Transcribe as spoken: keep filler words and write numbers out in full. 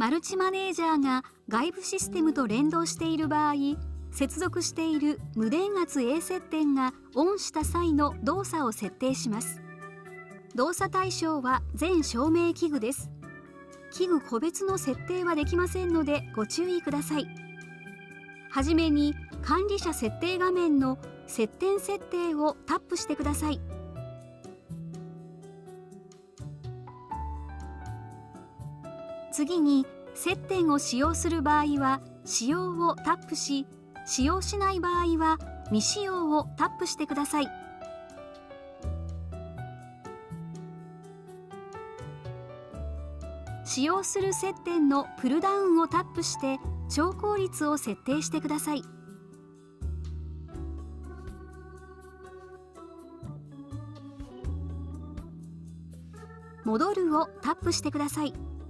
マルチマネージャーが外部システムと連動している場合、接続している無電圧 A 接点がオンした際の動作を設定します。動作対象は全照明器具です。器具個別の設定はできませんのでご注意ください。はじめに管理者設定画面の接点設定をタップしてください。次に接点を使用する場合は使用をタップし、使用しない場合は未使用をタップしてください。使用する接点のプルダウンをタップして調光率を設定してください。戻るをタップしてください。